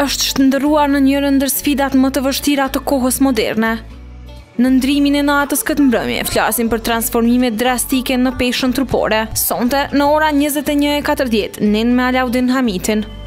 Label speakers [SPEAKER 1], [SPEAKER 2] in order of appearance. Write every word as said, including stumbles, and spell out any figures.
[SPEAKER 1] është shndërruar në njërën ndër sfidat më të vështira të kohës moderne. Në ndrimin e natës këtë mbrëmje, flasim për transformime drastike në peshën trupore. Sonte, në ora njëzet e një e katërdhjetë, nin me Alaudin Hamitin.